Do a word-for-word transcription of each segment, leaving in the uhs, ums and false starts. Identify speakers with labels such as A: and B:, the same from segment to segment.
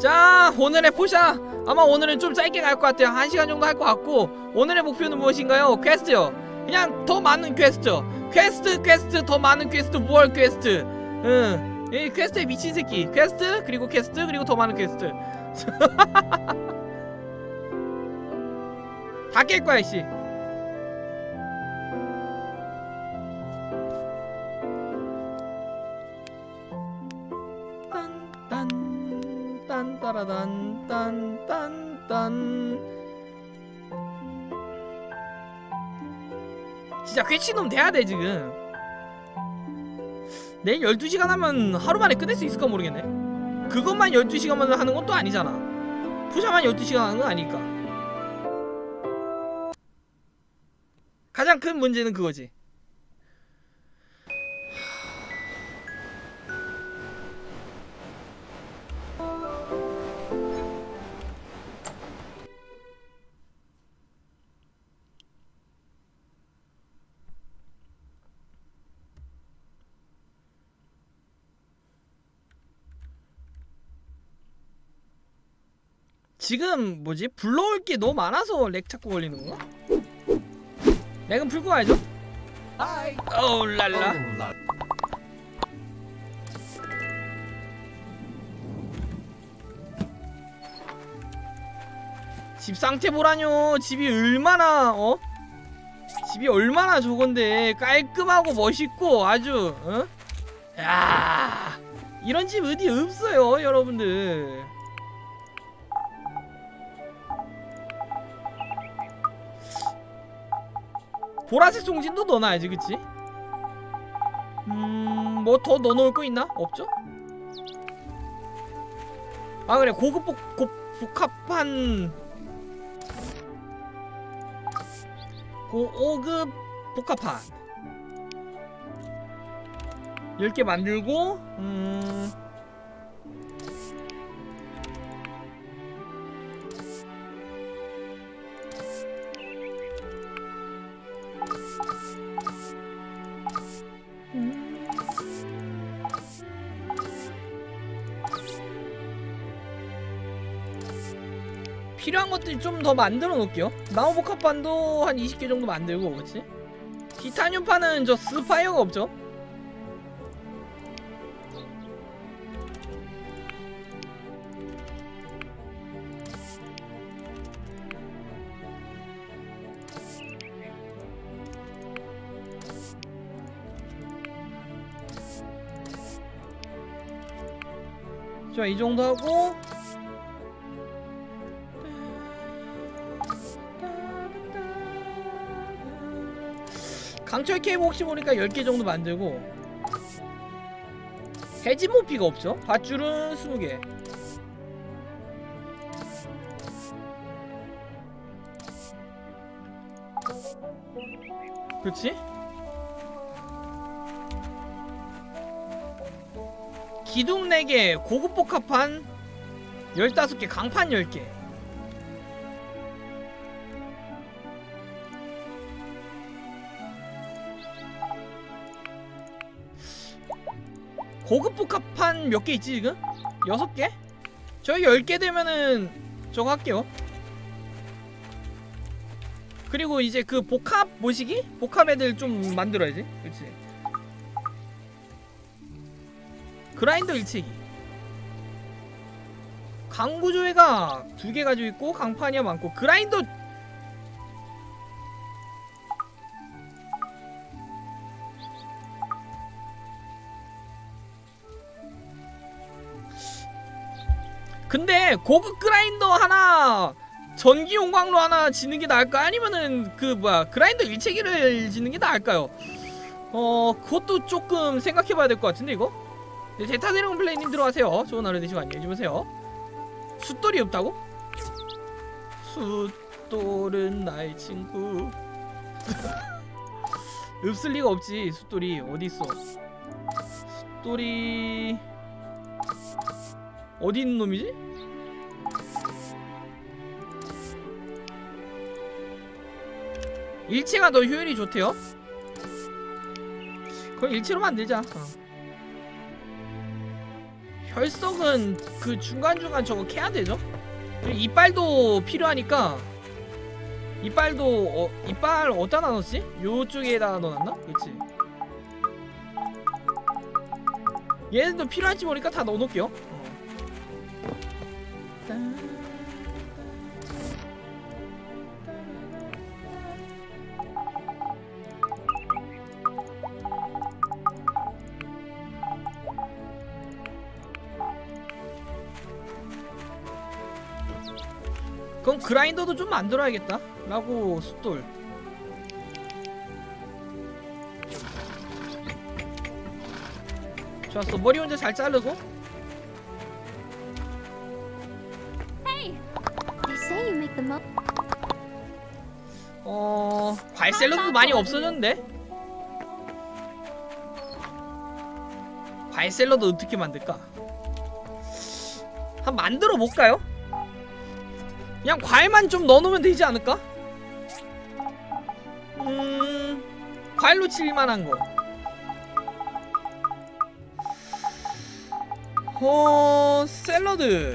A: 자, 오늘의 포샤 아마 오늘은 좀 짧게 갈 것 같아요. 한 시간 정도 할 것 같고, 오늘의 목표는 무엇인가요? 퀘스트요. 그냥 더 많은 퀘스트 퀘스트 퀘스트 더 많은 퀘스트. 뭘 퀘스트. 응, 이 퀘스트에 미친 새끼. 퀘스트 그리고 퀘스트 그리고 더 많은 퀘스트. 다 깰 거야 이씨. 딴딴 딴따라단 딴딴딴. 진짜 쾌치놈 돼야돼 지금. 내일 열두 시간 하면 하루 만에 끝낼 수 있을까 모르겠네. 그것만 열두 시간만 하는 건 또 아니잖아. 푸샤만 열두 시간 하는 건 아니니까. 가장 큰 문제는 그거지. 지금 뭐지? 불러올 게 너무 많아서 렉 찾고 걸리는 건가? 렉은 풀고 가야죠. 어우 랄라. 집 상태 보라뇨. 집이 얼마나 어? 집이 얼마나 저건데 깔끔하고 멋있고 아주 어? 야, 이런 집 어디 없어요 여러분들. 보라색 송진도 넣어놔야지, 그치? 음... 뭐 더 넣어놓을 거 있나? 없죠? 아 그래, 고급 복, 고, 복합한 고급 복합판 열 개 만들고 음... 필요한 것들 좀 더 만들어 놓을게요. 나무 복합판도 한 이십 개 정도 만들고, 그치? 티타늄판은 저 스파이어가 없죠? 자, 이 정도 하고 강철 케이블 혹시 모르니까 열 개 정도 만들고, 해지 모피가 없죠? 밧줄은 스무 개. 그렇지? 기둥 네 개, 고급 복합판 열다섯 개, 강판 열 개. 고급 복합판 몇 개 있지 지금? 여섯 개? 저희 열 개 되면은 저거 할게요. 그리고 이제 그 복합 모시기? 복합 애들 좀 만들어야지. 그렇지. 그라인더 일체기. 강구조회가 두 개 가지고 있고 강판이야 많고, 그라인더 근데 고급 그라인더 하나, 전기 용광로 하나 짓는 게 나을까? 아니면은 그 뭐야 그라인더 일체기를 짓는 게 나을까요? 어 그것도 조금 생각해봐야 될 것 같은데 이거? 네, 데타드래곤 플레이님 들어가세요. 좋은 하루 되시고 안녕히 주무세요. 숫돌이 없다고? 숫돌은 나의 친구. 없을 리가 없지. 숫돌이 어디있어? 숫돌이 어디 있는 놈이지? 일체가 더 효율이 좋대요? 그럼 일체로 만들자. 어. 혈석은 그 중간중간 저거 캐야 되죠? 그리고 이빨도 필요하니까 이빨도 어, 이빨 어디다 넣었지? 요쪽에다가 넣어놨나? 그치? 얘네도 필요할지 모르니까 다 넣어놓을게요. 어. 그럼 그라인더도 좀 만들어야겠다 라고 숫돌. 좋았어. 머리 혼자 잘 자르고.
B: Hey, they say you make the mo.
A: 어... 과일 샐러드도 많이 없어졌는데? 과일 샐러드 어떻게 만들까? 한번 만들어 볼까요? 그냥 과일만 좀 넣어놓으면 되지 않을까? 음... 과일로 칠만한 거. 어... 샐러드.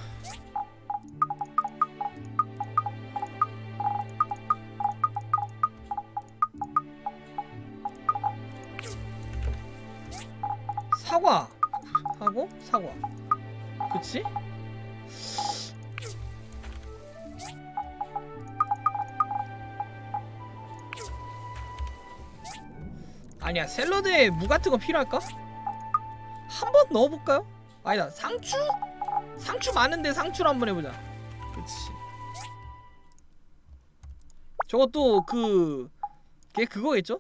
A: 사과 하고 사과. 그치? 아니야, 샐러드에 무 같은 거 필요할까? 한번 넣어볼까요? 아니다, 상추? 상추 많은데 상추로 한번 해보자. 그치. 저것도 그... 걔 그거겠죠?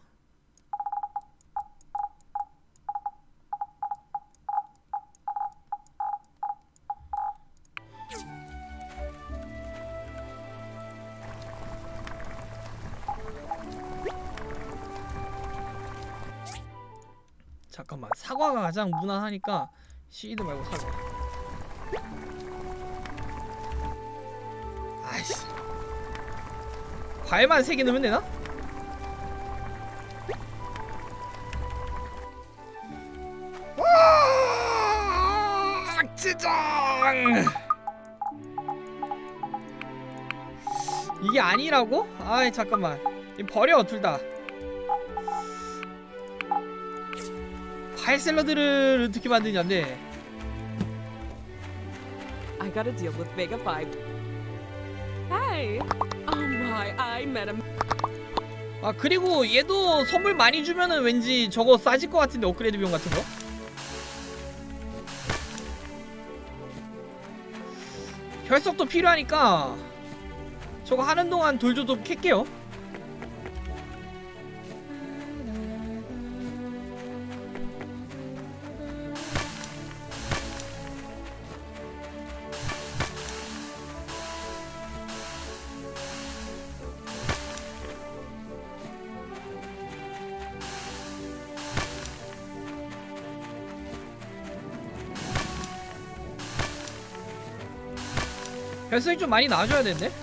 A: 잠깐만, 사과가 가장 무난하니까 시드 말고 사과. 아이씨, 과일만 세 개 넣으면 되나? 와, 악지장! 이게 아니라고? 아이, 잠깐만, 버려 둘 다. 과일 샐러드를 어떻게 만드냐인데.
C: I gotta deal with Vega five. Hey! Oh my, I met him.
A: 아, 그리고 얘도 선물 많이 주면은 왠지 저거 싸질 것 같은데, 업그레이드 비용 같은 거. 혈석도 필요하니까 저거 하는 동안 돌조 좀 캘게요. 혈색이 좀 많이 나와줘야 되는데?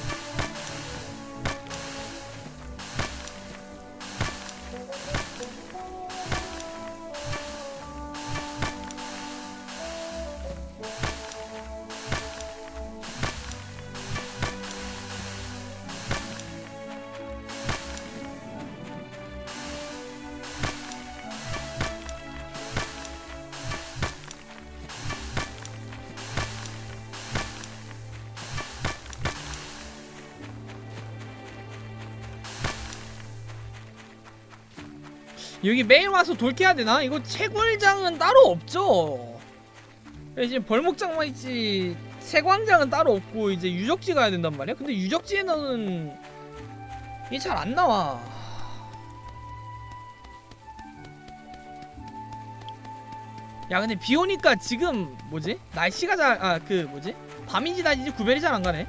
A: 여기 매일 와서 돌캐야 되나? 이거 채굴장은 따로 없죠? 이제 벌목장만 있지 채광장은 따로 없고 이제 유적지 가야 된단 말이야? 근데 유적지에는 이게 잘 안 나와. 야, 근데 비 오니까 지금 뭐지? 날씨가 잘, 아, 그 뭐지? 밤인지 낮인지 구별이 잘 안 가네?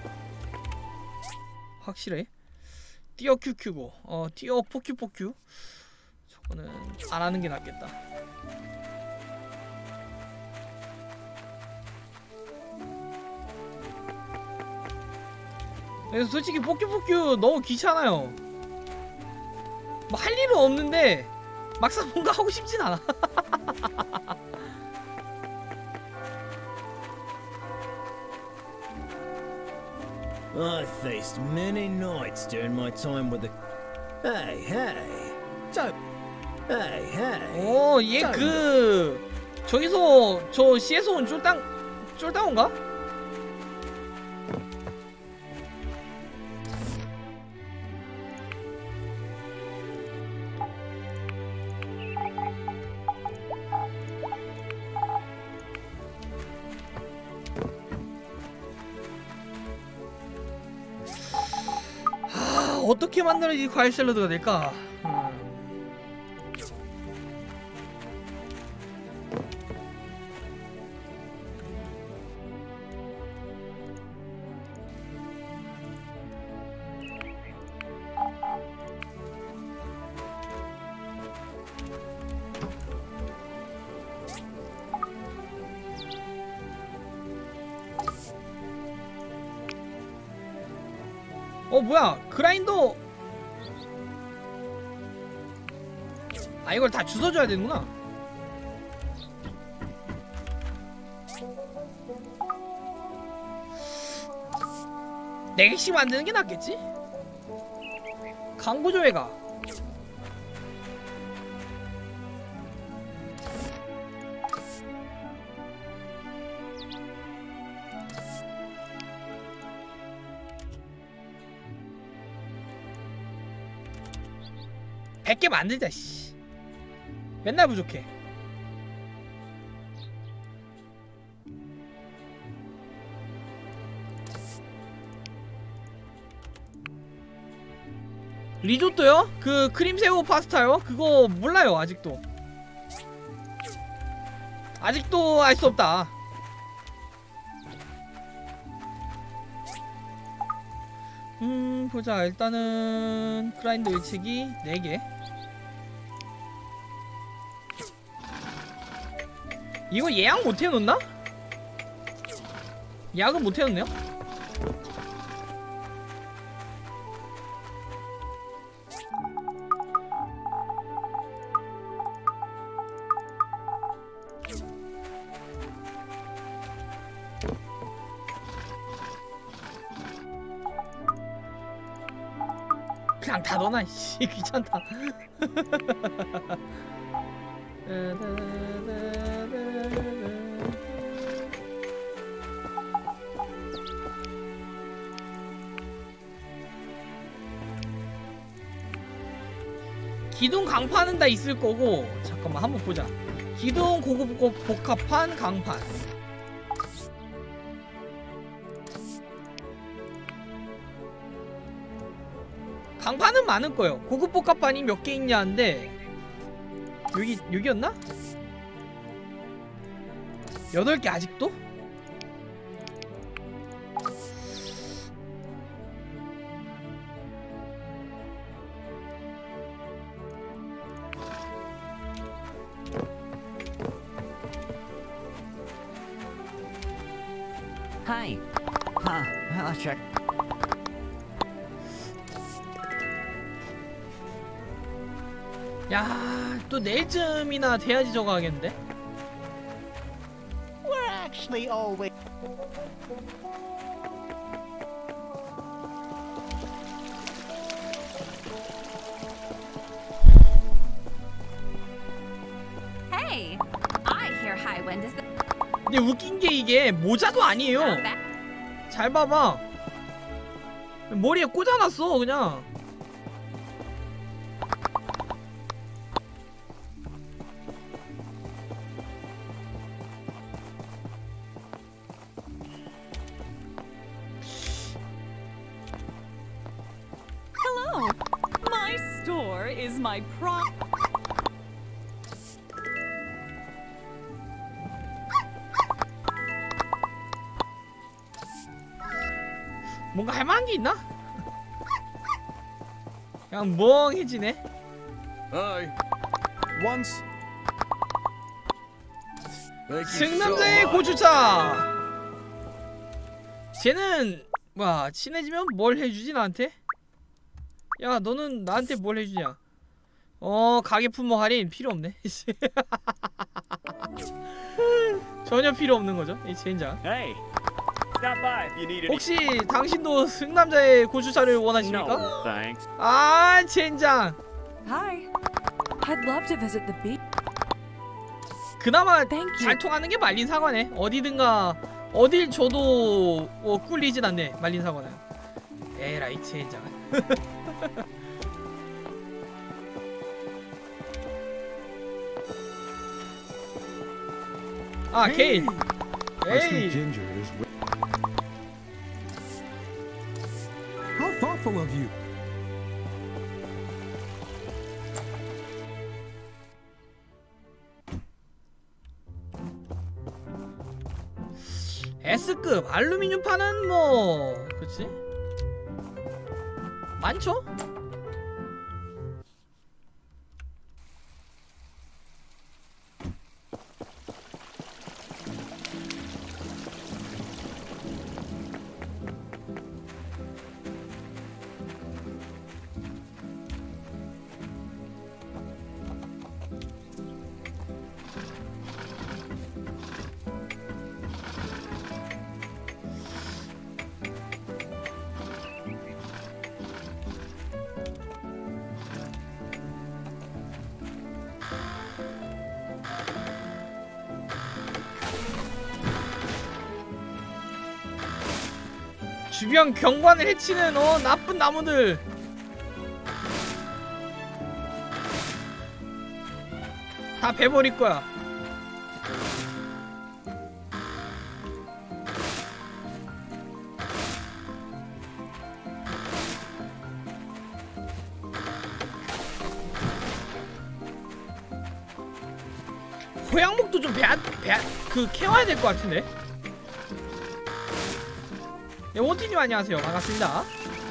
A: 확실해. 띄어 큐큐고, 어, 띄어 포큐포큐. 저거는 안 하는 게 낫겠다. 그래서 솔직히 포큐포큐 너무 귀찮아요. 뭐 할 일은 없는데 막상 뭔가 하고 싶진 않아.
D: I faced many nights during my time with the. Hey, hey, don't. Hey, hey.
A: 오, 얘 그 저기서 저 씨에서 온 쫄당 쫄당인가? 하, 어떻게 만들어야 이 과일 샐러드가 될까? 음. 어 뭐야 그라인더. 아 이걸 다 주워줘야 되는구나. 네 개씩 만드는 게 낫겠지? 광고조회 가. 백 개 만들자 씨. 맨날 부족해. 리조또요? 그 크림새우 파스타요? 그거 몰라요 아직도. 아직도 알 수 없다. 음 보자. 일단은 그라인더 일치기 네 개. 이거 예약 못 해놓나? 예약은 못 해놓네요? 그냥 다 넣어놔 씨. 귀찮다. 기둥 강판은 다 있을 거고. 잠깐만 한번 보자. 기둥 고급 복합판 강판. 강판은 많을 거예요. 고급 복합판이 몇 개 있냐인데 여기 여기였나? 여덟 개 아직도?
E: Hi. Huh, I'll check.
A: 야, 또 내일쯤이나 돼야지 저거 하겠는데?
E: We're actually always.
B: Hey, I hear Highwind is the
A: 근데 웃긴 게 이게 모자도 아니에요. 잘 봐봐. 머리에 꽂아놨어 그냥.
C: Hello. My store is my prom.
A: 뭔가 할만한 게 있나? 그냥 멍해지네.
F: Hi. Once.
A: 승남자의 고주차. 쟤는 뭐야 친해지면 뭘 해주지 나한테? 야 너는 나한테 뭘 해주냐? 어 가게 품목 할인 필요 없네. 전혀 필요 없는 거죠 이 젠장.
E: Hey.
G: Stop by if you need any.
A: 혹시 당신도 상남자의 고추차를 원하십니까?
G: No, thanks.
A: 아 젠장.
C: Hi. I'd love to visit the beach.
A: 그나마
C: Thank you.
A: 잘 통하는 게 말린 사과네. 어디든가 어딜 줘도 뭐 꿀리진 않네. 말린 사과는. 에라이 젠장. 아 케인.
F: I think
A: 에이.
F: Ginger is. How thoughtful of you.
A: S급 알루미늄판은 뭐 그치? 많죠? 주변 경관을 해치는 어 나쁜 나무들. 다 베버릴 거야. 호양목도 좀 베, 베, 그 캐와야 될 것 같은데. 네, 원티님 안녕하세요. 반갑습니다.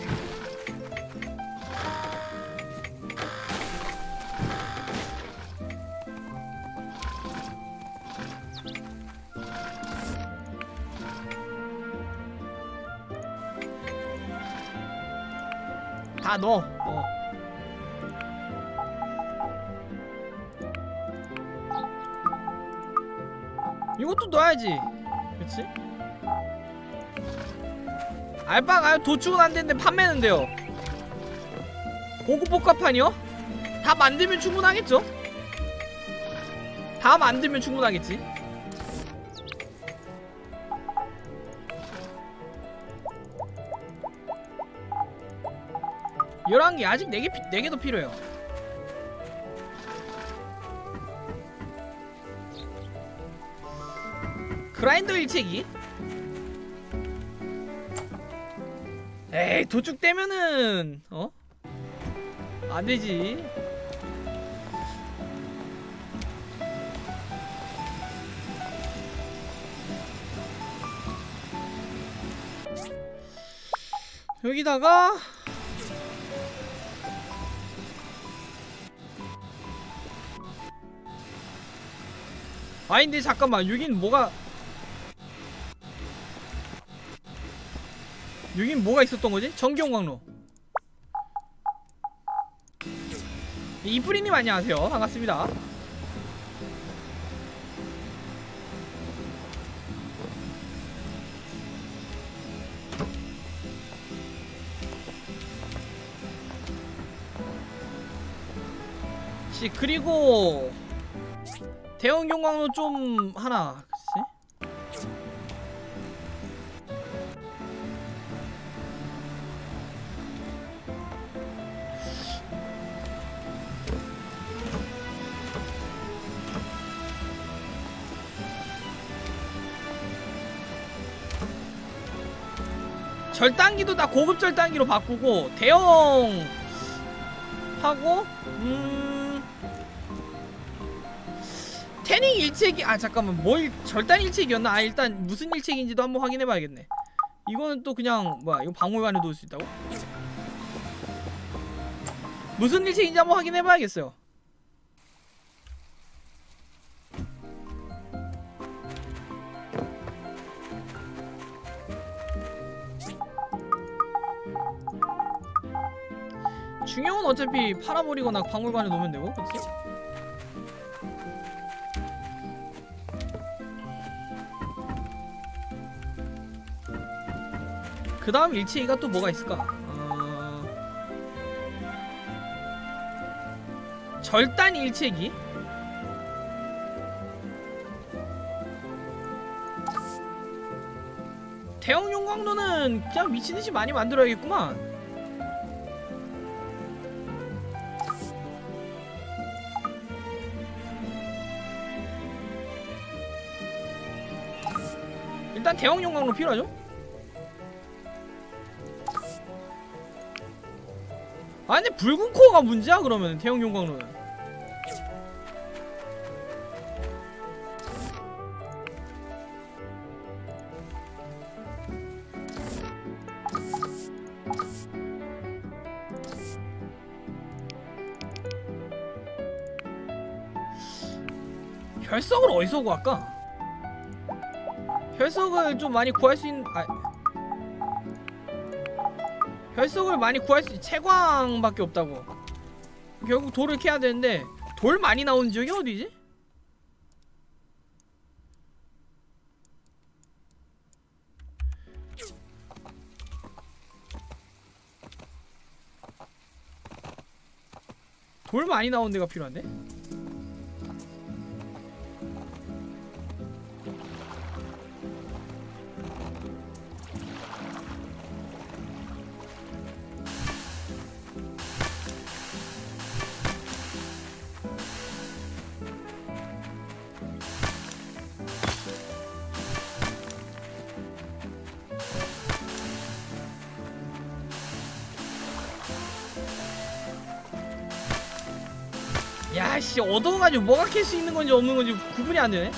A: 다 넣어. 어. 이것도 넣어야지. 그치? 알바가 아유 도축은 안 되는데 판매는 돼요. 고급 복합판이요? 다 만들면 충분하겠죠? 다 만들면 충분하겠지? 열한 개 아직 네 개, 네 개 더 필요해요. 그라인더 일체기? 에이 도축되면은 어? 안되지. 여기다가 아니 근데 잠깐만 여긴 뭐가 여긴 뭐가 있었던 거지? 전기용광로. 이프리님 안녕하세요. 반갑습니다. 씨 그리고 대형 용광로 좀 하나. 그치? 절단기도 다 고급 절단기로 바꾸고 대형 하고 음 태닝 일체기 아 잠깐만 뭘 절단 일체기였나? 아 일단 무슨 일체기인지도 한번 확인해봐야겠네. 이거는 또 그냥 뭐야 이거 박물관에 놓을 수 있다고? 무슨 일체기인지 한번 확인해봐야겠어요. 중형은 어차피 팔아버리거나 박물관에 놓으면 되고, 그치? 그 다음 일체기가 또 뭐가 있을까? 어... 절단 일체기? 대형 용광로는 그냥 미친듯이 많이 만들어야겠구만. 일단 대형 용광로 필요하죠? 아 근데 붉은 코어가 문제야 그러면 대형 용광로는. 혈석을 어디서 구할까? 혈석을 좀 많이 구할 수 있는 아 혈석을 많이 구할 수 있는 채광밖에 없다고. 결국 돌을 캐야 되는데 돌 많이 나오는 지역이 어디지? 돌 많이 나오는 데가 필요한데? 야씨 어두워가지고 뭐가 캘 수 있는 건지 없는 건지 구분이 안 되네.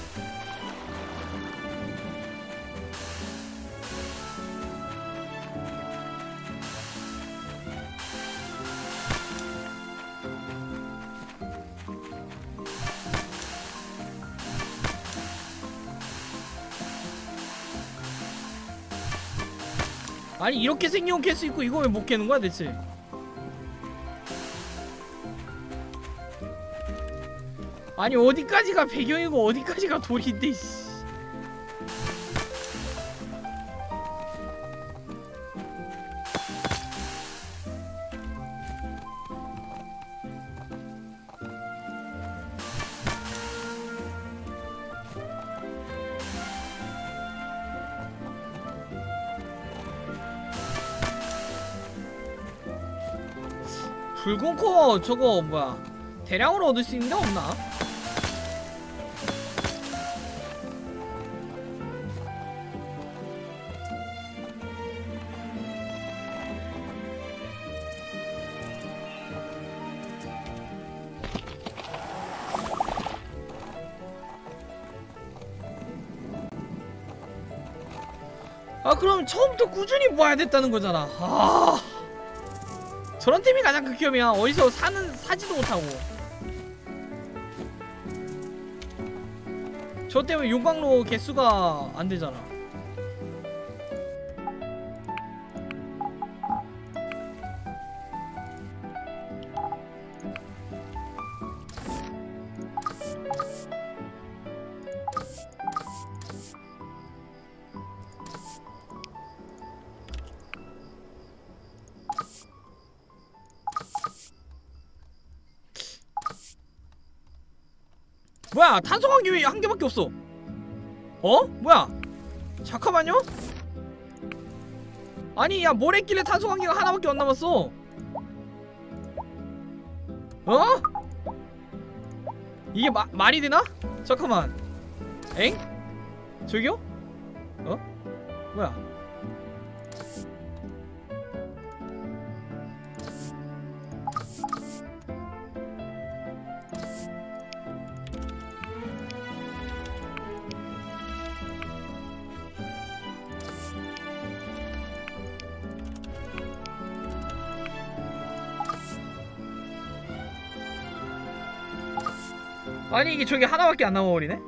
A: 아니 이렇게 생긴 건 캘 수 있고 이거 왜 못 캐는 거야 대체? 아니 어디까지가 배경이고 어디까지가 돌인데 씨. 붉은 코어 저거 뭐야 대량으로 얻을 수 있는 데 없나? 아 그럼 처음부터 꾸준히 모아야 됐다는 거잖아. 아 저런 팀이 가장 극혐이야. 어디서 사는 사지도 못하고. 저 때문에 용광로 개수가 안 되잖아. 뭐야 탄소광기 왜 한 개밖에 없어? 어? 뭐야? 잠깐만요? 아니 야 뭘 했길래 탄소광기가 하나밖에 안 남았어? 어? 이게 마, 말이 되나? 잠깐만 엥? 저기요? 어? 뭐야? 아니 이게 저기 하나밖에 안 남아버리네?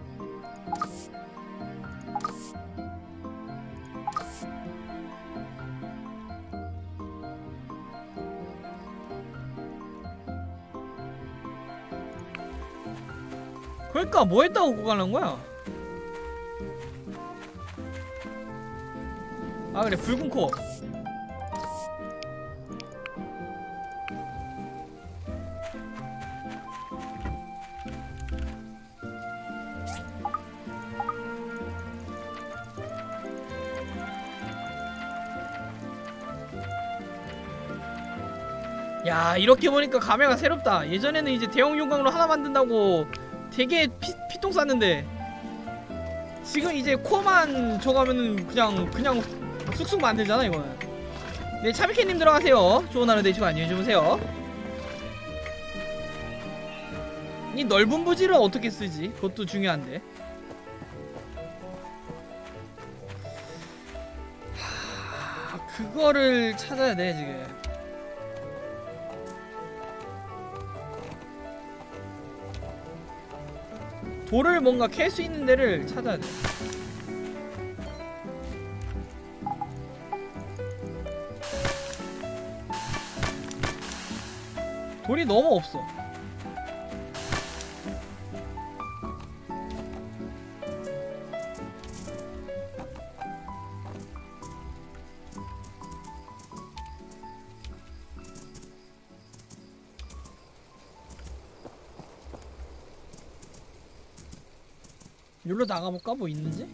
A: 그러니까 뭐 했다고 구간한 거야? 아 그래 붉은 코. 야 이렇게 보니까 감회가 새롭다. 예전에는 이제 대형 용광로 하나 만든다고 되게 피, 피똥 쌌는데 지금 이제 코만 줘가면은 그냥 그냥 쑥쑥 만들잖아 이거는. 네 차비캐님 들어가세요. 좋은 하루 되시고 안녕히 주무세요. 이 넓은 부지를 어떻게 쓰지? 그것도 중요한데. 하... 그거를 찾아야 돼 지금. 돌을 뭔가 캘 수 있는 데를 찾아야 돼. 돌이 너무 없어. 여기로 나가볼까? 뭐 있는지?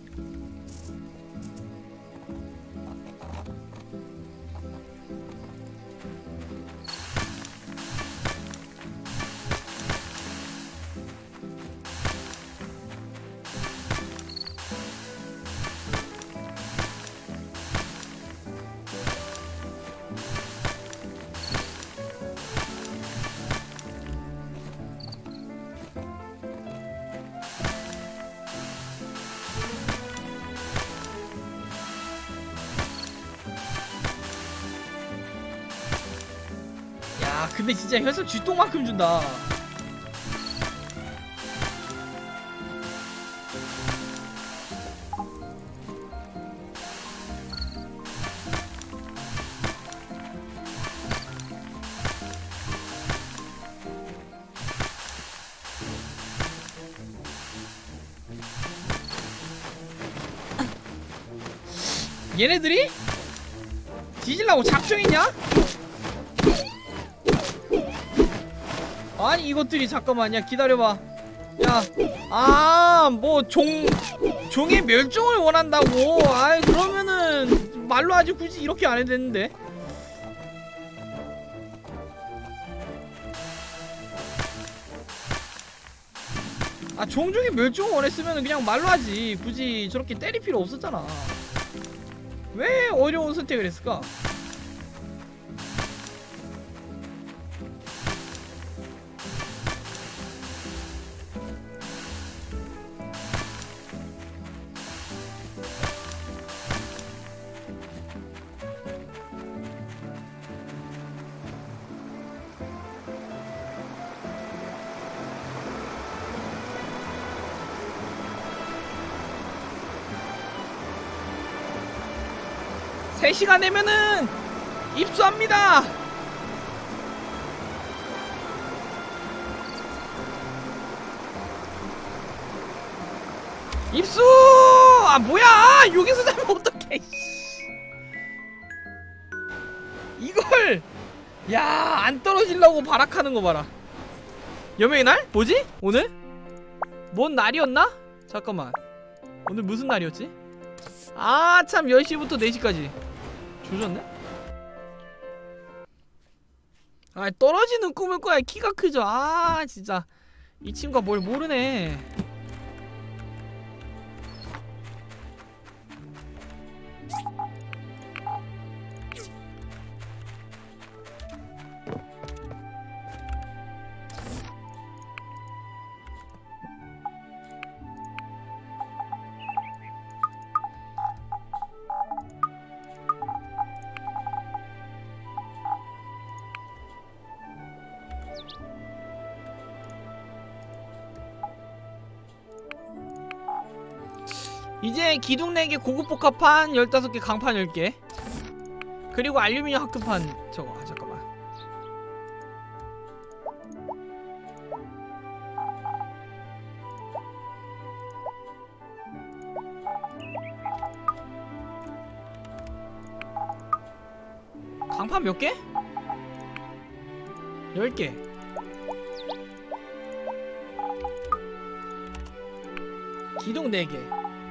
A: 근데 진짜 혈색 쥐똥만큼 준다. 얘네들이? 뒤질라고 작정했냐? 아니 이것들이 잠깐만 야 기다려봐. 야 아 뭐 종 종의 멸종을 원한다고. 아이 그러면은 말로 하지 굳이 이렇게 안 해도 되는데. 아 종종의 멸종을 원했으면 그냥 말로 하지 굳이 저렇게 때릴 필요 없었잖아. 왜 어려운 선택을 했을까? 세 시간 내면은 입수합니다. 입수! 아 뭐야! 여기서 자면 어떡해. 이걸 야 안 떨어지려고 발악하는 거 봐라. 여명의 날? 뭐지? 오늘? 뭔 날이었나? 잠깐만 오늘 무슨 날이었지? 아 참 열 시부터 네 시까지 조졌네? 아 떨어지는 꿈을 꿔야 키가 크죠. 아 진짜 이 친구가 뭘 모르네. 이제 기둥 네 개 고급 복합판 열다섯 개 강판 열 개 그리고 알루미늄 합금판 저거 아 잠깐만 장판 몇 개? 열 개. 기둥 네 개.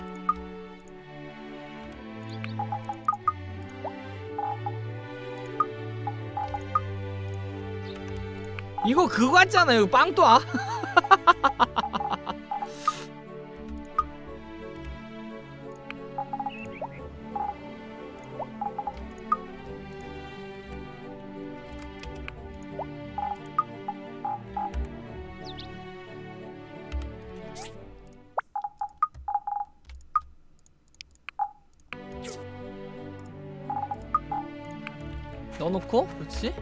A: 이거 그거 같잖아요. 빵또아. 넣어놓고, 그렇지?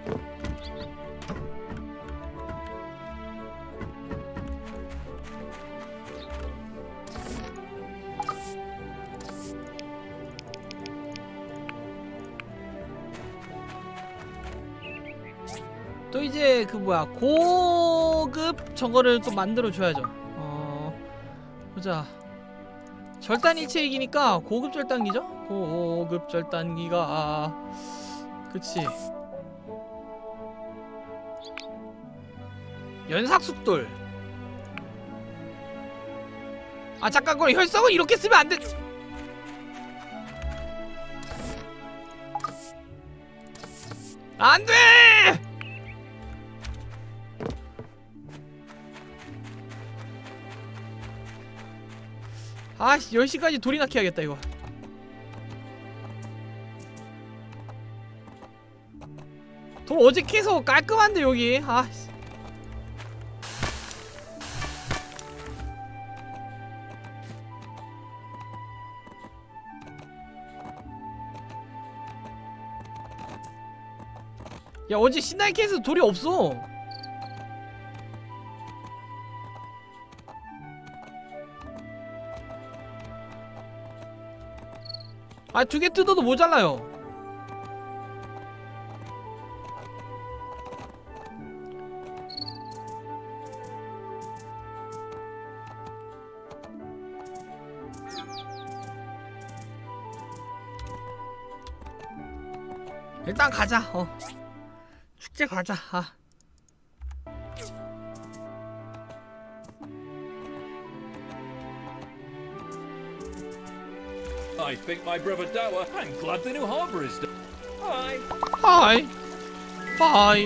A: 또 이제 그 뭐야 고급 저거를 또 만들어 줘야죠. 어 보자. 절단 일체이기니까 고급 절단기죠? 고급 절단기가 아, 그치. 연삭숙돌. 아 잠깐 그럼 혈성은 이렇게 쓰면 안 돼. 안 돼! 아씨 열 시까지 돌이나 캐야겠다 이거. 돌 어제 캐서 깔끔한데 여기. 아씨. 야 어제 신나게 캐서 돌이 없어. 아 두 개 뜯어도 모자라요. 일단 가자. 어 축제 가자. 아.
G: I think my brother Dower. I'm glad the new harbour is done. Hi.
A: Hi. Bye.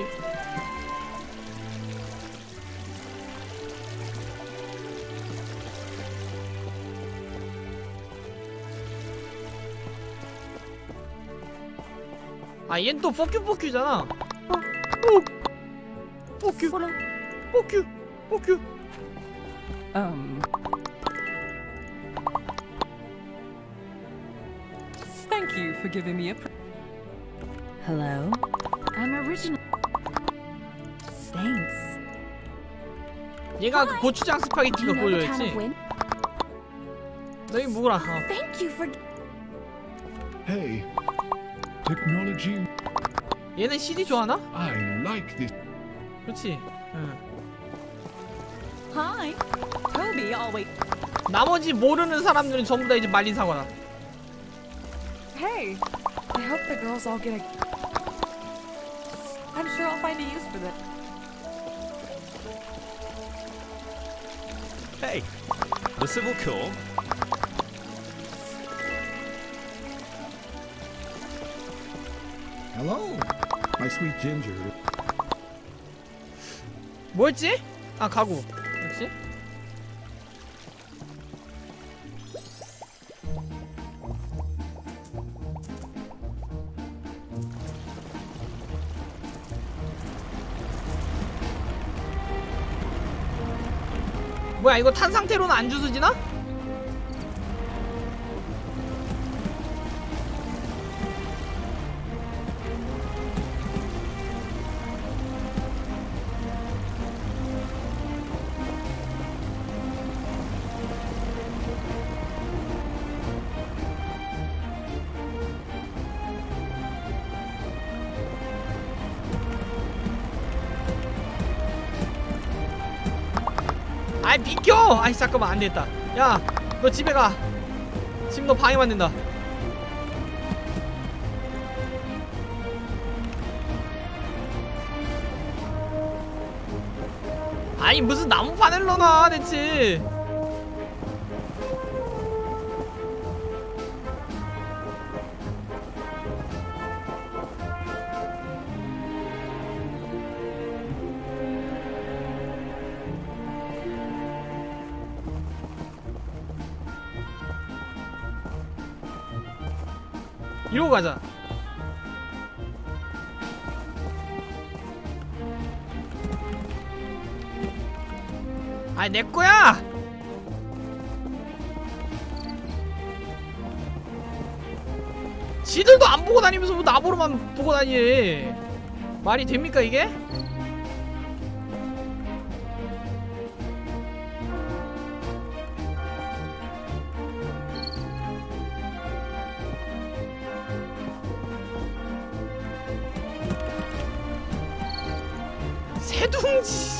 A: 아, 얜 또 포큐 포큐잖아. 어, 어, 포큐, 포큐, 포큐.
C: Um. Thank you for giving me a. Pr Hello. I'm original. Thanks.
A: 얘가 그 고추장 스파게티가
B: Do you know the town
A: 보여야지.
B: of Win?
A: 너희 먹으라. 어.
B: Thank you for.
H: Hey, technology.
A: 얘는 씨디 좋아하나?
H: I like this.
A: 그렇지. 응.
C: Hi. Toby always.
A: 나머지 모르는 사람들은 전부 다 이제 말린 사과다.
C: Hey. I hope the girls all get a. I'm sure I'll find a use for that.
G: Hey, the Civil Corps.
F: Hello, my sweet ginger.
A: 뭐였지? 아 가구. 그렇지? 뭐야 이거 탄 상태로는 안 주스지나? 아이 비켜! 아이 잠깐만 안되겠다. 야 너 집에 가. 지금 너 방해만 된다. 아니 무슨 나무 판을 넣어놔 대체. 이러고 가자. 아이 내거야. 지들도 안 보고 다니면서 뭐 나보러만 보고 다니래. 말이 됩니까 이게? 새둥지.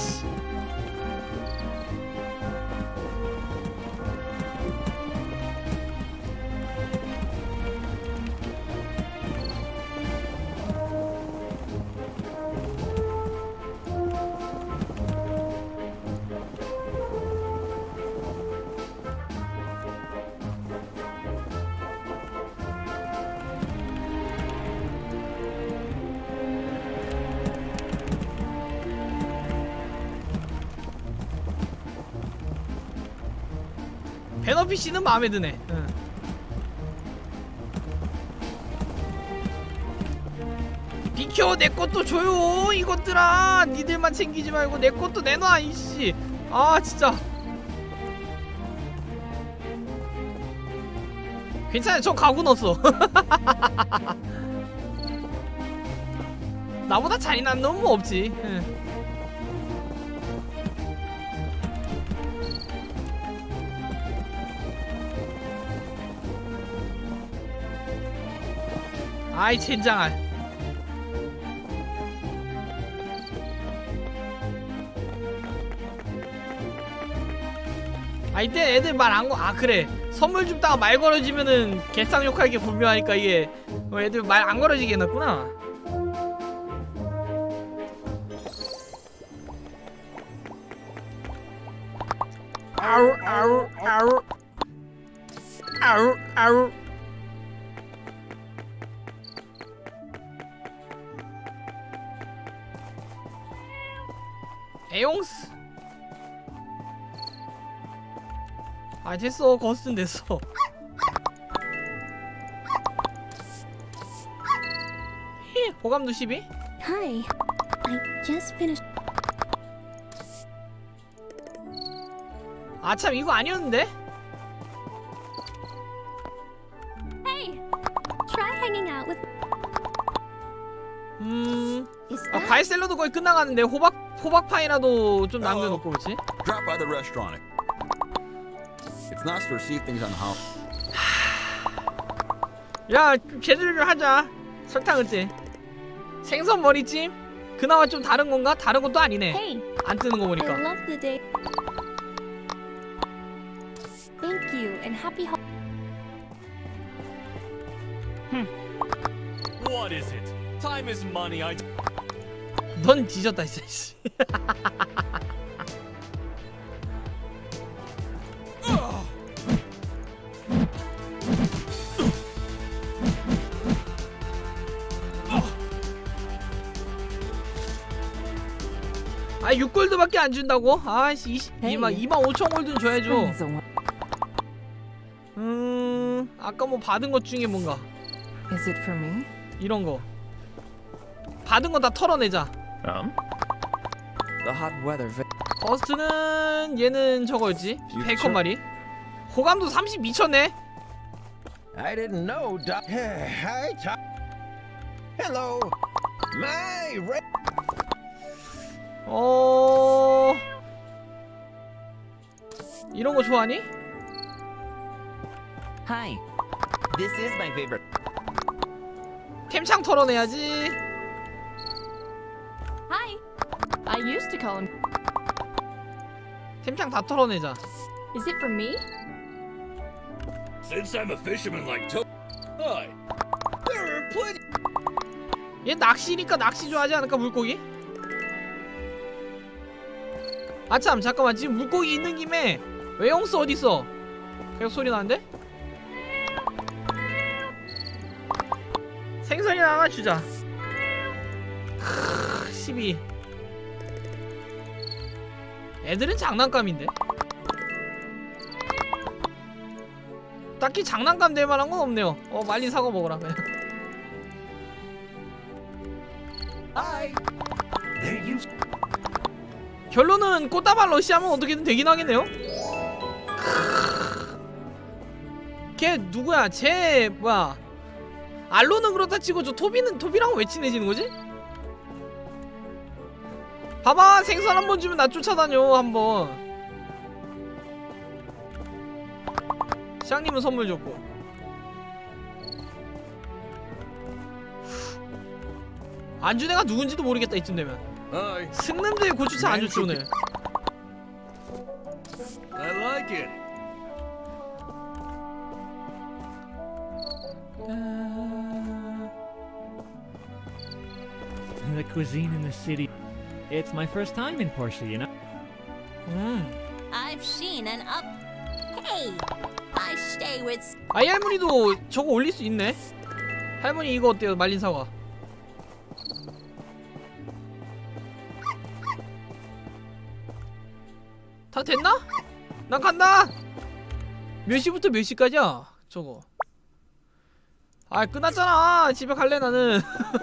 A: 배너피씨는 마음에 드네. 응. 비켜 내 것도 줘요 이것들아. 니들만 챙기지 말고 내 것도 내놔 이씨. 아 진짜. 괜찮아 저 가구 넣었어. 나보다 잔인한 놈은 뭐 없지. 응. 아이 젠장할. 아 이때 애들 말 안 거. 아 그래 선물 줍다가 말 걸어지면은 개쌍욕할 게 분명하니까 이게 어, 애들 말 안 걸어지게 해놨구나. 아우 아우 아우 아우 아우. 에용스. 아 됐어 거스는 됐어. 히 호감도 십이?
B: Hi. I just finished.
A: 아 참 이거 아니었는데?
B: Hey. Try hanging out with.
A: 음...
B: Is
A: 아
B: that?
A: 과일 샐러드 거의 끝나가는데 호박 호박파이라도 좀 남겨놓고 그렇지?
I: Drop by the restaurant. It's nice to receive things on the house.
A: 야 좀 제대로 좀 하자. 설탕 을때 생선 머리찜? 그나마 좀 다른 건가? 다른 것도 아니네.
B: Hey.
A: 안 뜨는 거
B: I
A: 보니까.
B: love the day. Thank you and happy ho-
G: What is it? Time is money. I.
A: 넌 뒤졌다 진짜. 씨. 아 육 골드밖에 안 준다고? 아씨 이만 이만 오천 골드는 줘야죠. 음 아까 뭐 받은 것 중에 뭔가
C: Is it for me?
A: 이런 거 받은 거 다 털어내자.
G: Um. The hot weather.
A: 버스트는 얘는 저거였지. 베이컨 말이. 호감도 삼십 미쳤네.
D: I didn't know, Doc. Hi, Doc. Hello. My re-
A: 어 이런 거 좋아하니?
E: Hi. This is my favorite.
A: 템창 털어내야지.
C: Hi. I used to call him.
A: 템창 다 털어내자.
C: Is it for me?
G: Since I'm a fisherman like Toad. Hi.
D: There are plenty.
A: 얘 낚시니까 낚시 좋아하지 않을까 물고기? 아참 잠깐만, 지금 물고기 있는 김에 외형스 어딨어? 계속 소리 나는데? 생선이나 하나 주자. 크으, 십이. 애들은 장난감인데? 딱히 장난감 될 만한 건 없네요. 어, 말린 사과 먹어라 그냥. 결론은 꽃다발 러시하면 어떻게든 되긴 하겠네요. 걔 누구야? 쟤 뭐야? 알로는 그렇다 치고 저 토비는 토비랑 왜 친해지는 거지? 봐봐, 생선 한 번 주면 나 쫓아다녀 한번. 시장님은 선물 줬고. 안 준 애가 누군지도 모르겠다 이쯤 되면.
I: Hi.
A: 승남자의 고추차 안 좋지 오늘.
I: I like it.
J: The cuisine in the city. It's my first time in Portia, you know?
A: 음.
B: I've seen an up. Hey, I stay with.
A: 아이 할머니도 저거 올릴 수 있네. 할머니 이거 어때요? 말린 사과. 다 됐나? 난 간다. 몇 시부터 몇 시까지야? 저거. 아 끝났잖아. 집에 갈래 나는.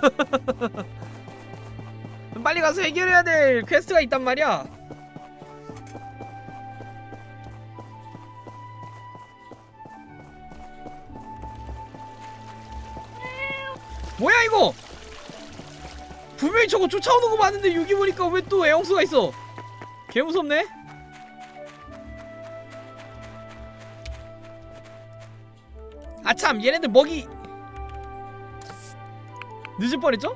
A: 빨리 가서 해결해야 될 퀘스트가 있단 말이야. 뭐야 이거? 분명히 저거 쫓아오는 거 봤는데 여기 보니까 왜 또 애용수가 있어? 개 무섭네. 아참 얘네들 먹이 늦을 뻔했죠?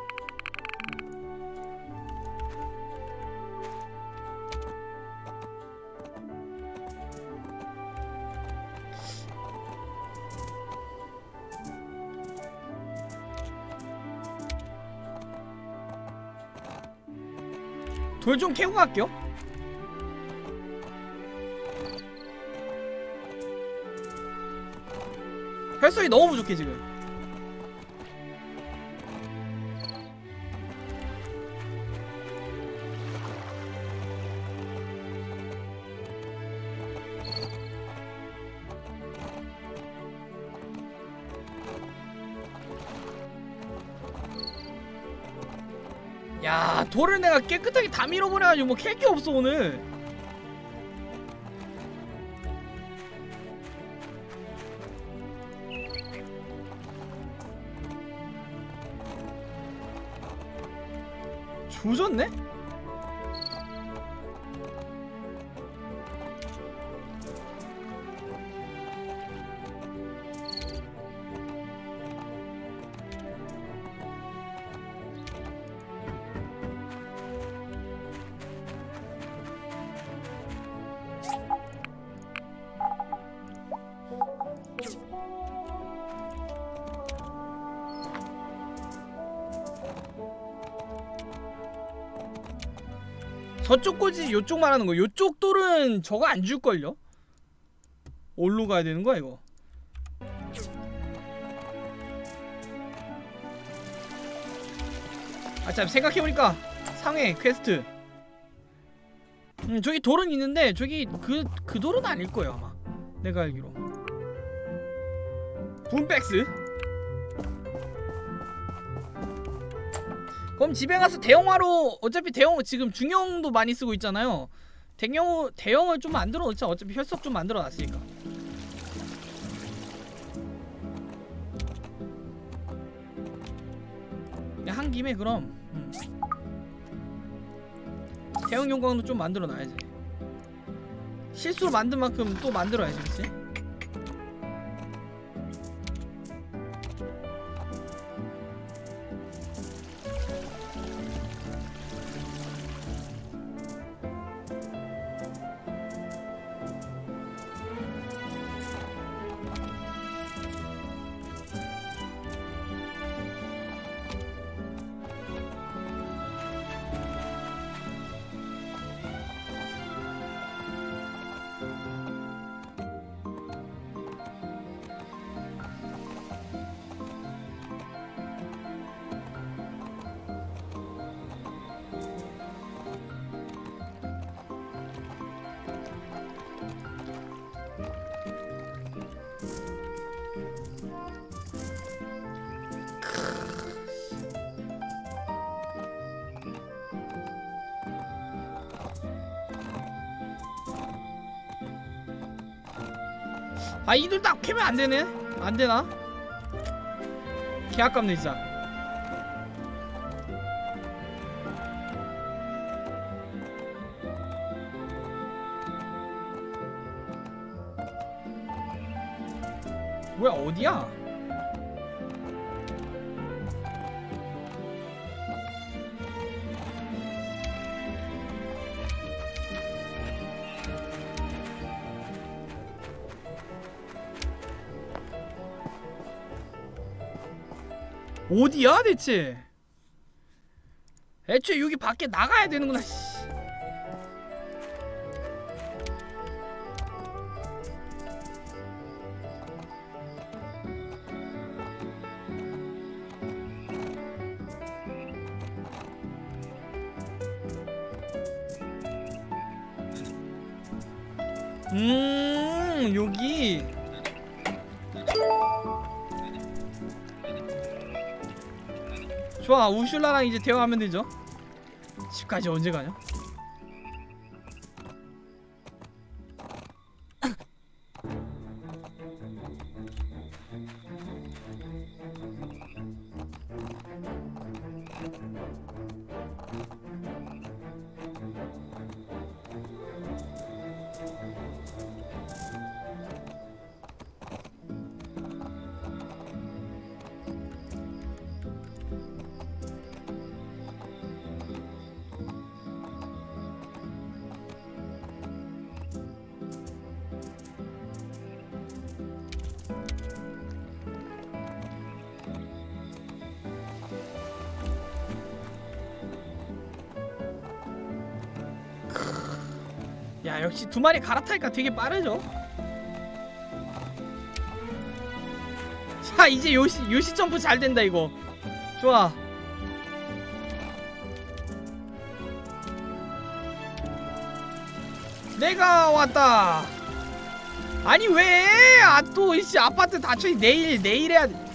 A: 돌 좀 캐고 갈게요. 혈성이 너무 부족해 지금. 야, 돌을 내가 깨끗하게 다 밀어버려가지고 뭐 캘 게 없어 오늘. 조졌네? 저쪽 거지 요쪽 말하는 거. 요쪽 돌은 저거 안 줄걸요? 어디로 가야 되는 거야 이거? 아 참 생각해보니까 상회 퀘스트 음 저기 돌은 있는데 저기 그, 그 돌은 아닐 거예요 아마 내가 알기로. 붐백스. 그럼 집에 가서 대형화로, 어차피 대형 지금 중형도 많이 쓰고 있잖아요. 대형, 대형을 좀 만들어 놓자. 어차피 혈석 좀 만들어 놨으니까. 그냥 한 김에 그럼 음. 대형 용광도 좀 만들어 놔야지. 실수로 만든 만큼 또 만들어야지, 그치? 아 이들 딱 캐면 안 되네? 안 되나? 개 아깝네 진짜. 뭐야 어디야? 어디야 대체? 애초에 여기 밖에 나가야 되는구나. 씨. 음 여기 좋아. 우슐라랑 이제 대화하면 되죠. 집까지 언제 가냐? 야 역시 두 마리 갈아타니까 되게 빠르죠. 자 이제 요시 요시 점프 잘 된다 이거. 좋아. 내가 왔다. 아니 왜? 아 또 이씨 아파트 닫혀. 내일 내일 해야 돼.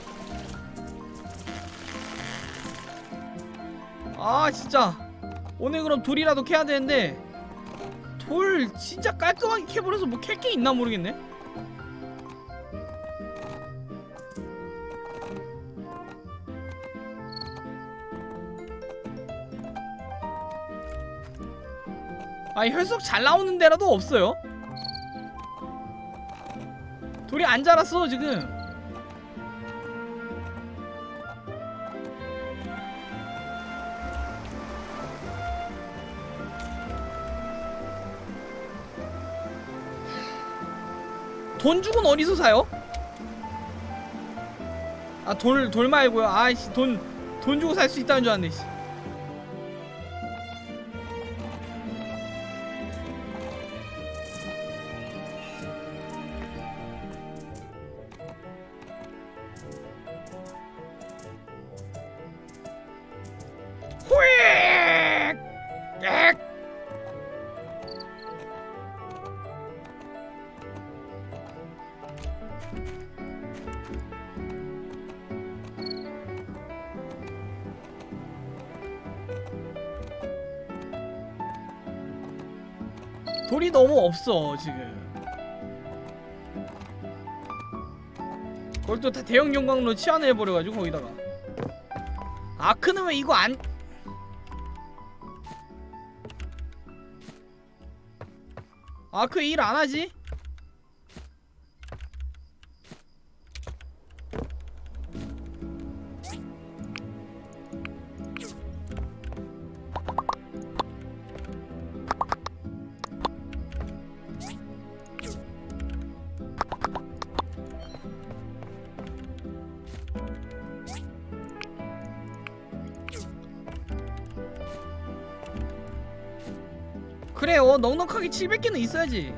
A: 아 진짜 오늘 그럼 돌이라도 캐야 되는데 돌 진짜 깔끔하게 캐버려서 뭐 캘 게 있나 모르겠네. 아니 혈속 잘 나오는 데라도 없어요. 돌이 안 자랐어 지금. 돈 주고는 어디서 사요? 아 돌 돌 말고요. 아이씨 돈 돈 주고 살 수 있다는 줄 알았네. 씨. 후익! 엑! 돌이 너무 없어 지금. 그걸 또 다 대형 용광로 치환해버려가지고 거기다가. 아크는 왜 이거 안... 아크 일 안하지? 그래요. 넉넉하게 칠백 개는 있어야지.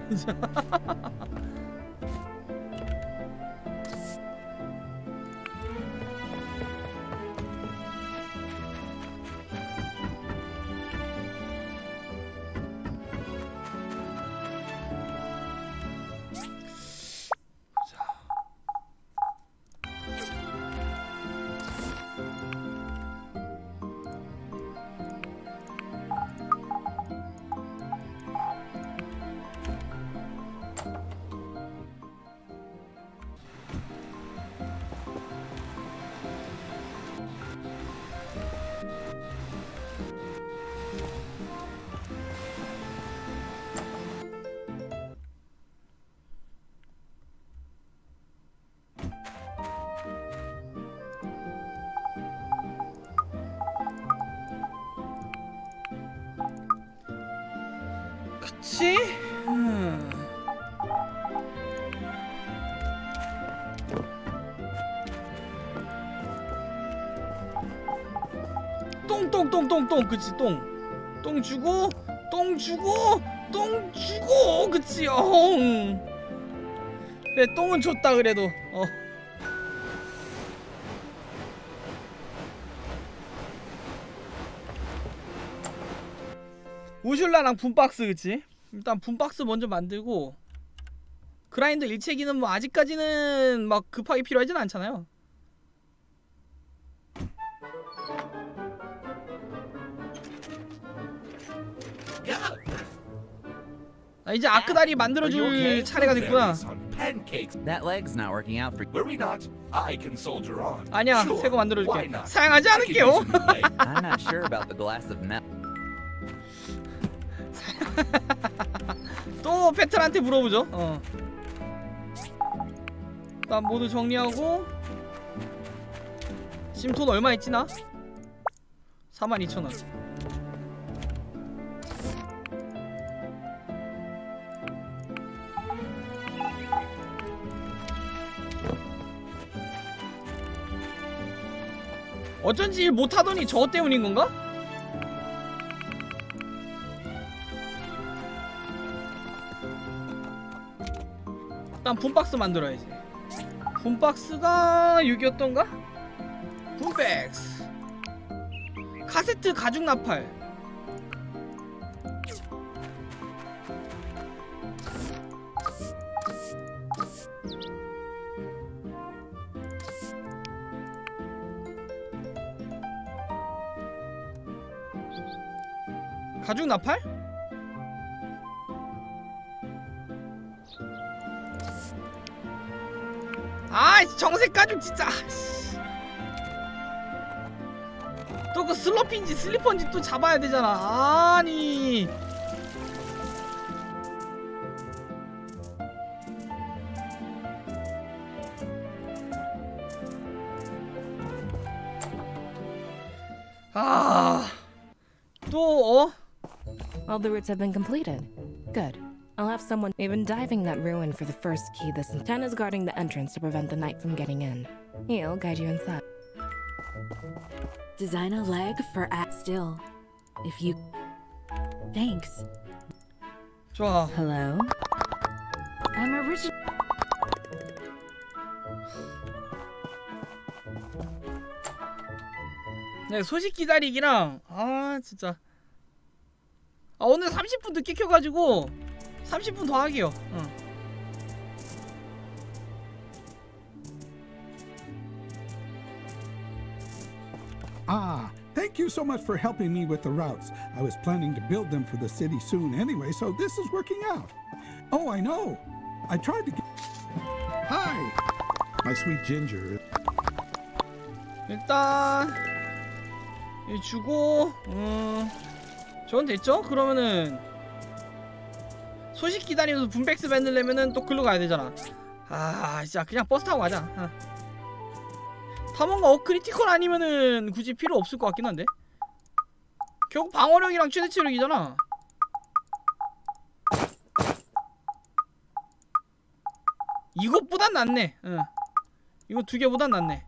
A: 그치? 음. 똥똥똥똥똥 그치 똥. 똥 주고 똥 주고 똥 주고 그치 어흥. 그래 똥은 줬다 그래도 어. 우슐라랑 분박스 그치? 일단 분박스 먼저 만들고 그라인더 일체기는 뭐 아직까지는 막 급하게 필요하진 않잖아요. 아 이제 아크다리 만들어줄 차례가 됐구나.
E: That leg's not working out for.
G: Worry not. I can soldier on.
A: 아니야
G: Sure,
A: 새거
G: why
A: 만들어줄게.
G: not?
A: 사양하지
G: I could
A: 않을게요.
G: use a new leg.
E: I'm not sure about the glass of milk.
A: 또 패틀한테 물어보죠. 어. 일단 모두 정리하고 지금 돈 얼마 있지 나? 사만 이천 원. 어쩐지 일 못하더니 저거 때문인 건가? 일단 분박스 만들어야지. 분박스가 육이었던가? 분백스 카세트 가죽 나팔. 가죽 나팔? 아 정색 가죽 진짜. 또 그 슬러피인지 슬리퍼인지 또 잡아야 되잖아. 아니 아 또 어?
K: All the routes have been completed. Good. I'll have someone even diving that ruin for the first key. This Ten is guarding the entrance to prevent the knight from getting in. He'll guide you inside.
L: Design a leg for at still. If you... Thanks.
A: 좋아.
L: Hello? I'm original.
A: 네, 소식 기다리기랑 아 진짜 아 오늘 삼십 분 늦게 켜가지고 삼십 분 더 하게요. 응.
F: Ah, thank you so much for helping me with the routes. I was planning to build them for the city soon anyway, so this is working out. Oh, I know. I tried to get... Hi!
H: My sweet ginger.
A: 일단 이 주고 음 저건 됐죠? 그러면은 소식 기다리면서 분백스 만들려면은 또 글로 가야 되잖아. 아 진짜 그냥 버스 타고 가자. 어. 탐험가 어 크리티컬 아니면은 굳이 필요 없을 것 같긴 한데 결국 방어력이랑 최대 체력이잖아. 이것보단 낫네. 응. 이거 두 개보단 낫네.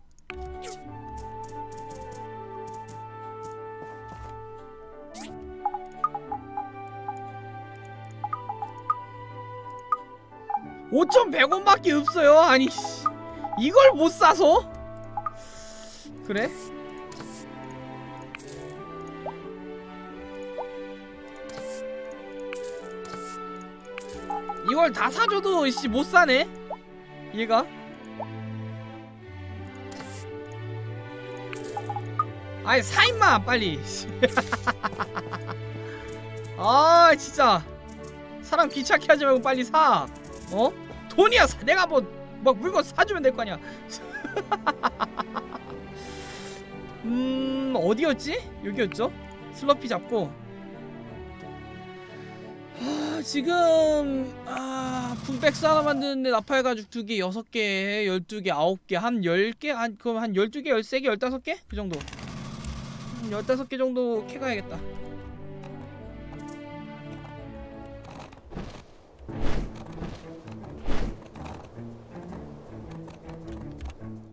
A: 오천백 원밖에 없어요. 아니 이걸 못 사서? 그래? 이걸 다 사줘도 씨 못 사네? 얘가? 아이 사 임마 빨리. 아 진짜 사람 귀찮게 하지 말고 빨리 사. 어? 돈이야. 사. 내가 뭐 막 물건 사주면 될 거 아니야. 음 어디였지? 여기였죠? 슬러피 잡고 아 지금 아 분백스 하나 만드는데 나팔 가죽 두 개, 여섯 개, 열두 개, 아홉 개, 한 열 개? 한 그럼 한 열두 개, 열세 개, 열다섯 개? 그 정도. 한 열다섯 개 정도 캐가야겠다.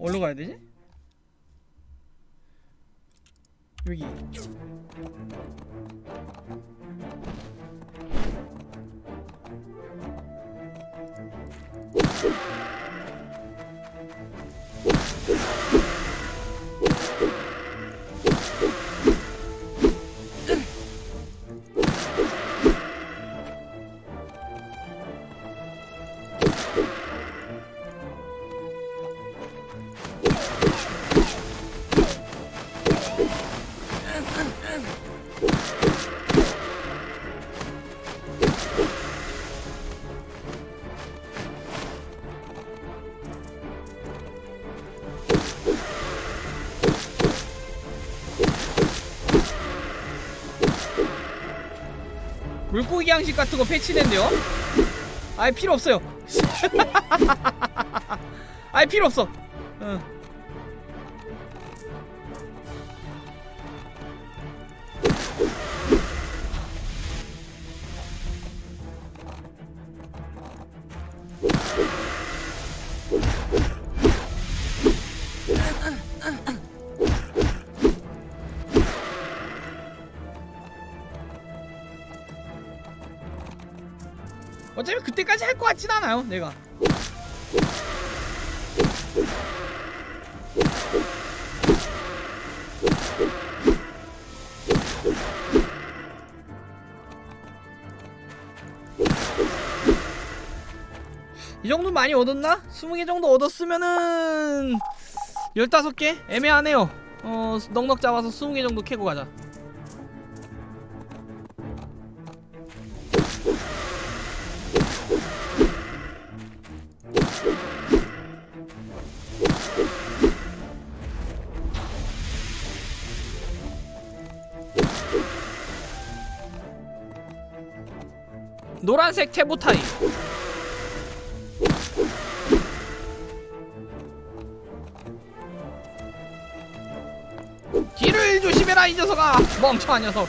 A: 어디로 가야 되지? 여기. 물고기 양식 같은 거 패치된대요? 아예 필요 없어요. 아예 필요 없어. 응. 어차피 그때까지 할 것 같진 않아요, 내가. 이 정도 많이 얻었나? 스무 개 정도 얻었으면은 열다섯 개? 애매하네요. 어, 넉넉 잡아서 스무 개 정도 캐고 가자. 노란색 테보타이. 뒤를 조심해라 이 녀석아. 멍청한 녀석.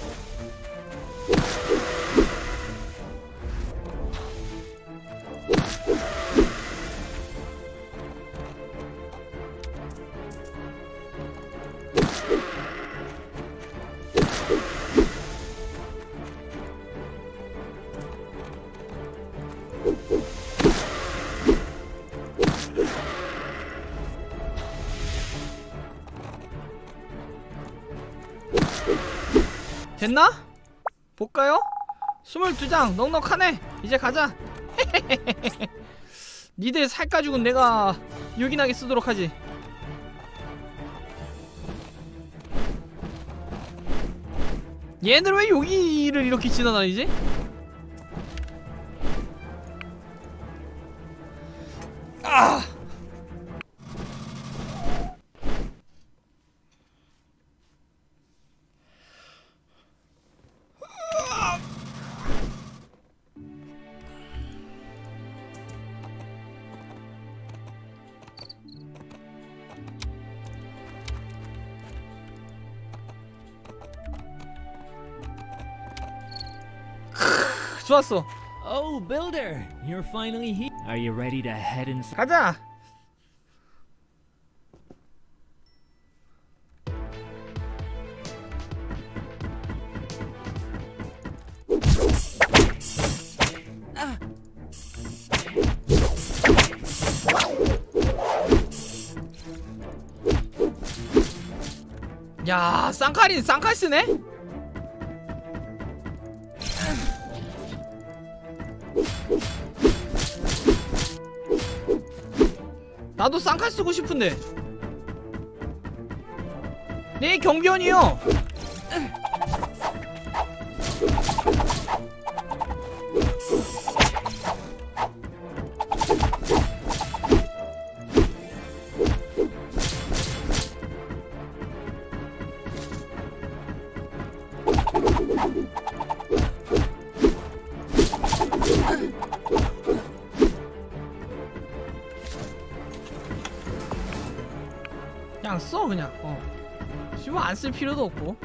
A: 됐나? 볼까요? 스물두 장 넉넉하네. 이제 가자. 니들 살 가지고 내가 요긴하게 쓰도록 하지. 얘들 왜 여기를 이렇게 지나다니지? 아! 좋았어.
J: Oh, Builder, you're finally here. Are you ready to head inside?
A: 가자. 야, 쌍칼이 쌍칼 쓰네? 나도 쌍칼 쓰고 싶은데. 네, 경비원이요. 그냥 써 그냥. 어. 지금 안 쓸 필요도 없고.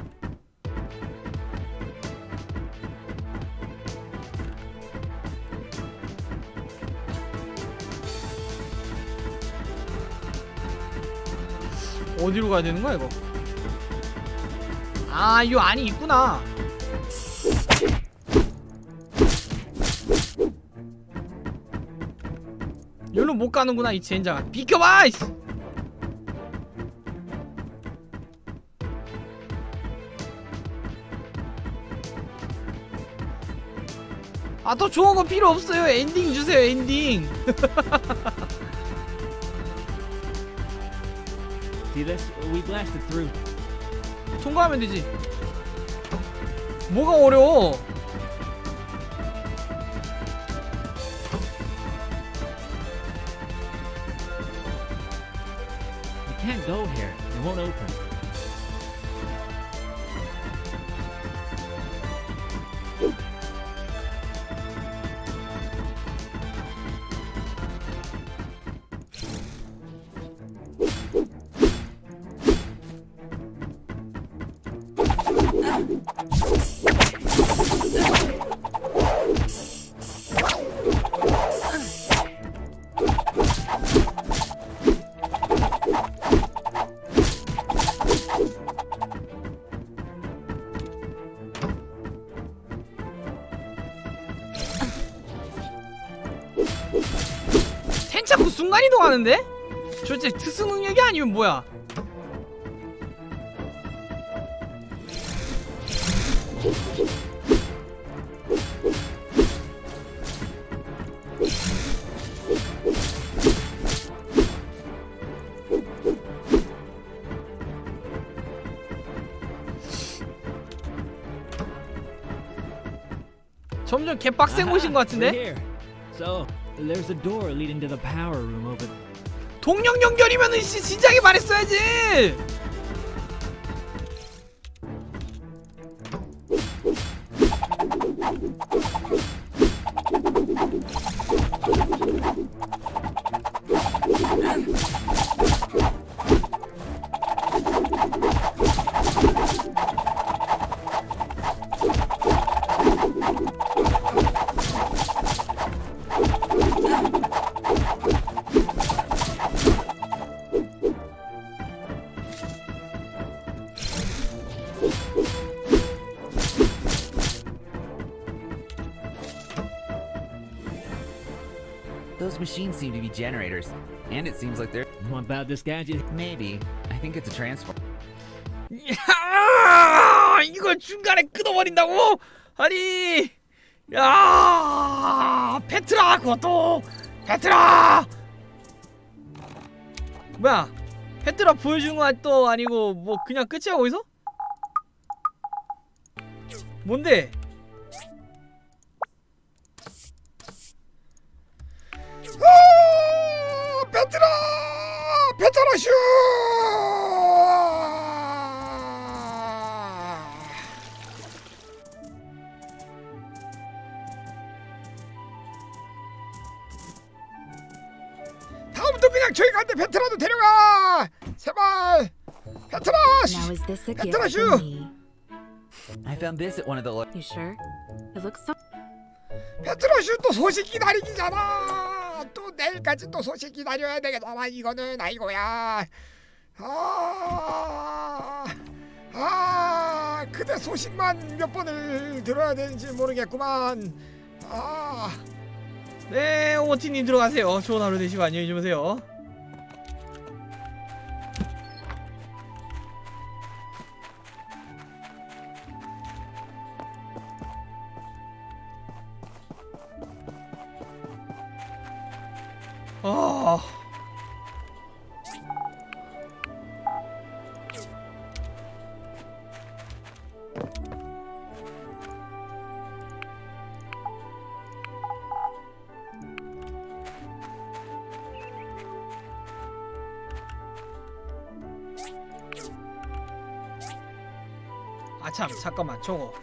A: 어디로 가야 되는 거야 이거? 아, 이 안이 있구나. 여기로 못 가는구나 이 젠장아. 비켜봐! 이씨. 아, 더 좋은 거 필요 없어요. 엔딩 주세요, 엔딩.
J: See this? We blasted through.
A: 통과하면 되지. 뭐가 어려워?
J: You can't go here. It won't open.
A: 텐 자꾸 순간이동하는데? 도대체 특수 능력이 아니면 뭐야? 점점 개빡센 곳인 것 같은데?
J: So, there's a door leading to the power room over there.
A: 동력 연결이면은 씨 진작에 말했어야지.
E: Those machines seem to be generators, and it seems like they're.
J: What about this gadget?
E: Maybe. I think it's a transform.
A: 야, 이걸 중간에 끊어버린다고? 아니, 야, 페트라 그것도 페트라. 뭐야? 페트라 보여주는 것도 아니고 뭐 그냥 끝이야 거기서? 뭔데? 아, 페트라! 페트라 슈! 다음부터 그냥 저기 간데 페트라도 데려가! 제발! 페트라!
L: Now is this a gift
A: 페트라
L: for
A: 슈!
L: me?
E: I found this at one of the. Lo-
L: You sure? It looks so.
A: 페트라 슈 또 소식 기다리기잖아! 또 내일까지 또 소식 기다려야 되겠잖아 이거는. 아이고야. 아, 아, 그대 소식만 몇 번을 들어야 되는지 모르겠구만. 아, 네, 오버티님 들어가세요. 좋은 하루 되시고 안녕히 주무세요. 아. 아참, 잠깐만, 저거.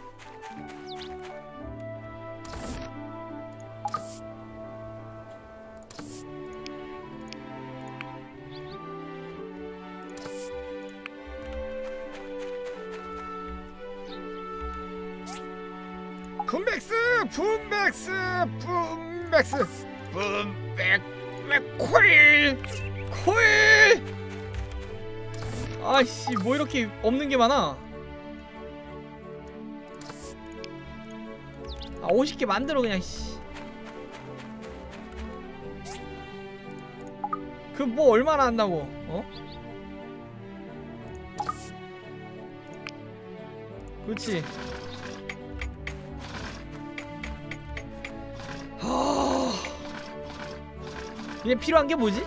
A: 붐백스! 붐백스! 붐백스! 붐백! 코일! 코일! 아씨 뭐 이렇게 없는 게 많아. 아 오십 개 만들어 그냥 씨. 그 뭐 얼마나 한다고 어? 그렇지. 하... 얘 필요한 게 뭐지?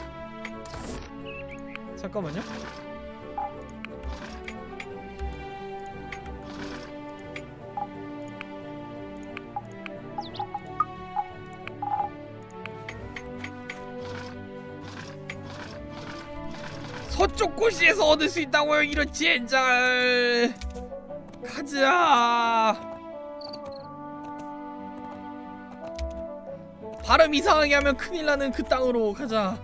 A: 잠깐만요. 서쪽 고시에서 얻을 수 있다고요. 이런 젠장을. 가자. 발음 이상하게 하면 큰일 나는 그 땅으로 가자.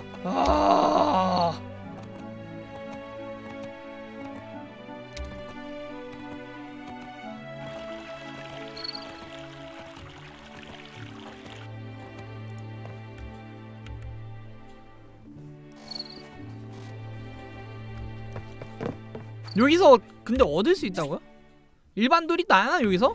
A: 아. 여기서 근데 얻을 수 있다고요? 일반 돌이 나나 여기서?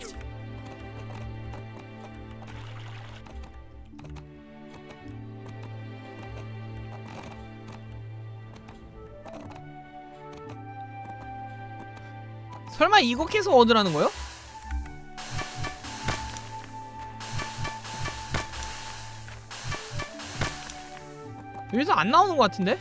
A: 설마 이거 캐서 얻으라는 거요? 여기서 안 나오는 것 같은데?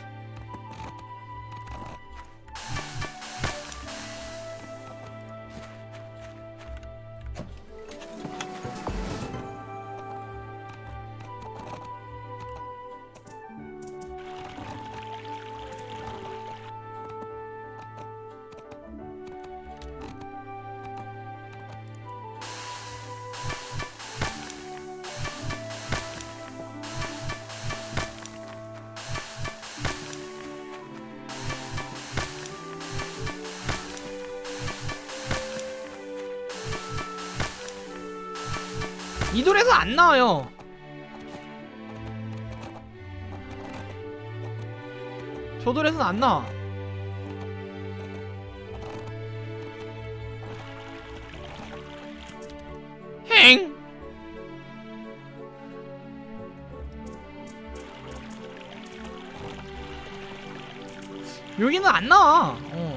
A: 이 돌에서 안 나와요. 저 돌에서는 안 나와. 행! 여기는 안 나와. 어.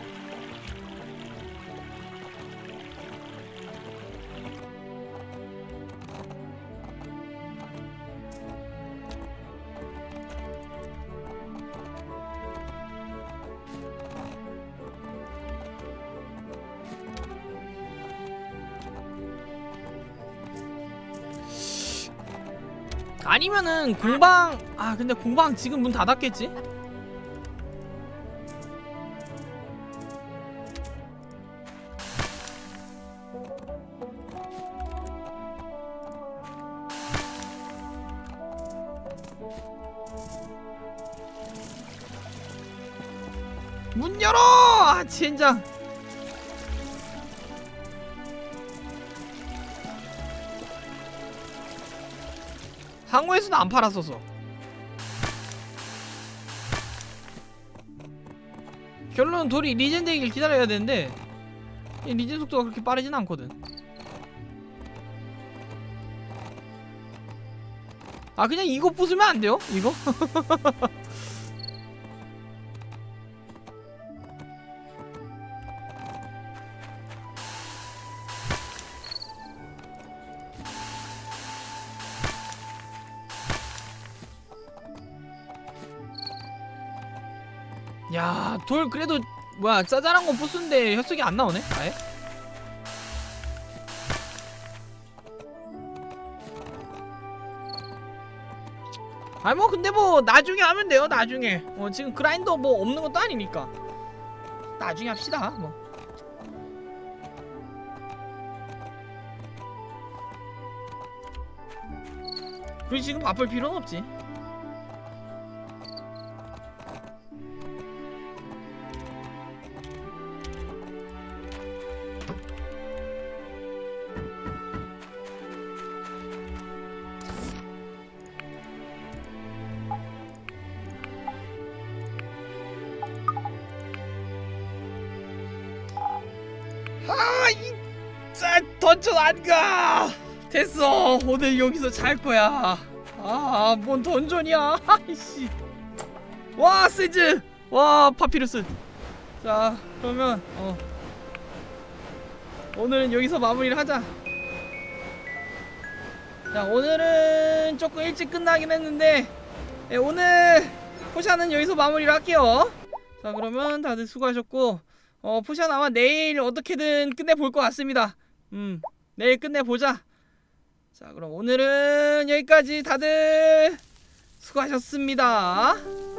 A: 아니면은 공방... 아 근데 공방 지금 문 닫았겠지? 문 열어! 아 젠장. 항우에서는 안 팔았었어. 결론은 돌이 리젠 되길 기다려야 되는데 이 리젠 속도가 그렇게 빠르진 않거든. 아 그냥 이거 부수면 안 돼요? 이거? 야, 돌 그래도 뭐야 짜잘한 거 부수는데 혈색이 안 나오네. 아예? 아니 뭐 근데 뭐 나중에 하면 돼요. 나중에. 어 지금 그라인더 뭐 없는 것도 아니니까. 나중에 합시다. 뭐. 그리고 지금 바쁠 필요는 없지. 이, 자, 던전 안 가. 됐어. 오늘 여기서 잘 거야. 아, 뭔 던전이야. 아이씨. 와, 세즈. 와, 파피루스. 자, 그러면 어. 오늘은 여기서 마무리를 하자. 자, 오늘은 조금 일찍 끝나긴 했는데 예, 오늘 포샤는 여기서 마무리를 할게요. 자, 그러면 다들 수고하셨고 어, 포샤는 아마 내일 어떻게든 끝내볼 것 같습니다. 음, 내일 끝내보자. 자, 그럼 오늘은 여기까지. 다들 수고하셨습니다.